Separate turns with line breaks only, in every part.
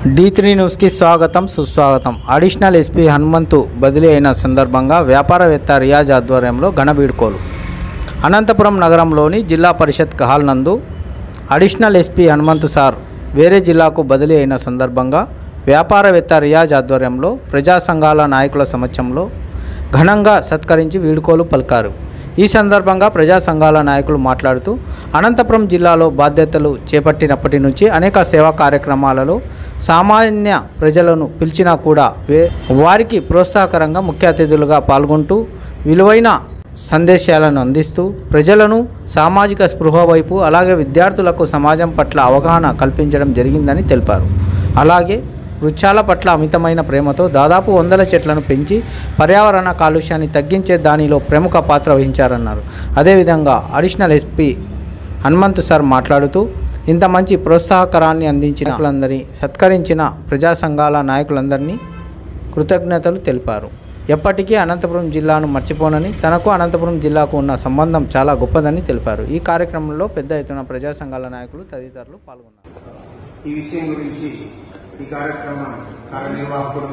D3 news కి స్వాగతం సుస్వాగతం। అడిషనల్ ఎస్పీ హనుమంతు బదిలీ అయిన సందర్భంగా వ్యాపారవేత్త రియాజ్ ఆధ్వర్యంలో ఘన వీడ్కోలు। అనంతపురం నగరంలోని జిల్లా పరిషత్ హాల్ నందు అడిషనల్ ఎస్పీ హనుమంతు సార్ వేరే జిల్లాకు బదిలీ అయిన సందర్భంగా వ్యాపారవేత్త రియాజ్ ఆధ్వర్యంలో ప్రజా సంఘాల నాయకుల సమక్షంలో ఘనంగా సత్కరించి వీడ్కోలు పలికారు। ఈ సందర్భంగా ప్రజా సంఘాల నాయకులు మాట్లాడుతూ అనంతపురం జిల్లాలో బాధ్యతలు చేపట్టినప్పటి నుంచి అనేక సేవా కార్యక్రమాలలో సామాన్య ప్రజలను పిలిచినా కూడా వారికి ప్రోత్సాహకరంగా ముఖ్య అతిథులుగా పాల్గొంటూ విలువైన సందేశాలను అందిస్తూ ప్రజలను సామాజిక స్పృహ వైపు అలాగే విద్యార్థులకు సమాజం పట్ల అవగాహన కల్పించడం జరిగిందని తెలిపారు। అలాగే వృక్షాల పట్ల అమితమైన ప్రేమతో దాదాపు 100 చెట్లను పెంచి పర్యావరణ కాలుష్యాన్ని తగ్గించే దానిలో ప్రముఖ పాత్ర వహించారన్నారు। అదేవిధంగా అడిషనల్ ఎస్పీ హనుమంతు సార్ మాట్లాడుతూ ఇంత మంచి ప్రోత్సాహకరాన్ని అందించిన వాళ్ళందరినీ సత్కరించిన ప్రజా సంఘాల నాయకులందరినీ కృతజ్ఞతలు తెలిపారు। ఎప్పటికీ అనంతపురం జిల్లాను మర్చిపోనని తనకు అనంతపురం జిల్లాకు ఉన్న సంబంధం చాలా గొప్పదని తెలిపారు। ఈ కార్యక్రమంలో పెద్ద ఎత్తున ప్రజా సంఘాల నాయకులు తదితరులు పాల్గొన్నారు।
ఈ విషయం గురించి ఈ కార్యక్రమం కార్యనిర్వాహకుడు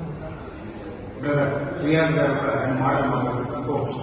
బ్రదర్ రియాజ్ గారు కూడా ఆయన మాట్లాడుకోవచ్చు।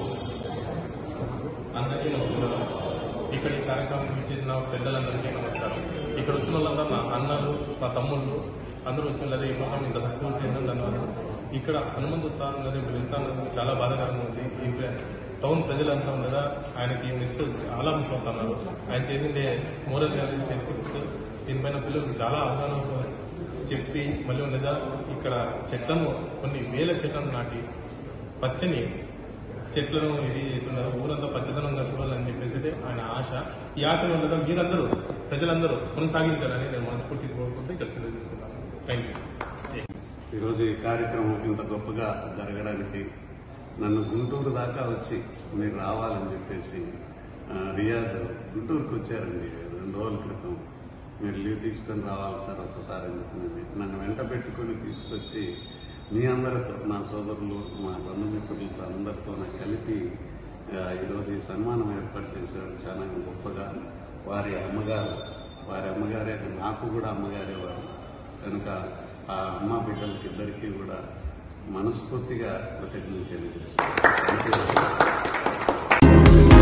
అందరికీ నమస్కారం। ఇక్కడ ఈ కార్యక్రమం ఇచ్చేసిన పెద్దలందరికీ నమస్కారం। ఇక్కడ వచ్చిన వాళ్ళందరూ నా అన్నలు నా తమ్ముళ్ళు అందరూ వచ్చిన ఇంకొక ఇంత సక్సెస్ఫుల్ చేసిన ఇక్కడ హనుమంతు సార్ ఉన్నది ఎంత చాలా బాధాకరంగా ఉంది। ఈ టౌన్ ప్రజలంతా ఉండగా ఆయనకి చాలా మిస్ అవుతున్నారు। ఆయన చేసిండే మోరల్ వాల్యూస్ ఎథిక్స్ దీనిపైన పిల్లలకు చాలా అవగాహన చెప్పి మళ్ళీ ఉండగా ఇక్కడ చెట్లను కొన్ని వేల చెట్లను నాటి పచ్చని చెట్లను ఇది చేస్తున్నారు। ఊరంతా పచ్చదనంగా చూడాలని చెప్పేసి ఆయన ఆశ। ఈ ఆశ ఉండగా మీరందరూ ప్రజలందరూ కొనసాగించాలని నేను మనస్ఫూర్తి కోరుకుంటూ ఇక్కడ సెలవు తీసుకున్నాను। Thank you.
ఈరోజు ఈ కార్యక్రమం ఇంత గొప్పగా జరగడానికి నన్ను గుంటూరు దాకా వచ్చి మీరు రావాలని చెప్పేసి రియాజ్ గుంటూరుకు వచ్చారండి 2 రోజుల క్రితం। మీరు లీవ్ తీసుకొని రావాలి సార్ ఒక్కసారి అని చెప్పింది। నన్ను వెంట పెట్టుకుని తీసుకొచ్చి మీ అందరితో నా సోదరులు మా బంధుమిత్రులతో అందరితో నాకు కలిపి ఈరోజు ఈ సన్మానం ఏర్పాటు చేశారు చాలా గొప్పగా। వారి అమ్మగారే నాకు కూడా అమ్మగారే వారు కనుక ఆ అమ్మ బిడ్డలకి ఇద్దరికీ కూడా మనస్ఫూర్తిగా కృతజ్ఞతలు తెలియజేస్తాను।